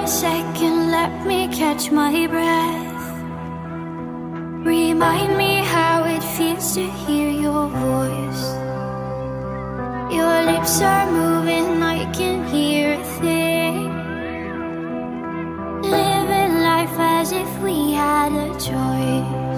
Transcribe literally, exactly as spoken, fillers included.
second, let me catch my breath. Remind me how it feels to hear your voice. Your lips are moving, I can hear a thing. Living life as if we had a choice.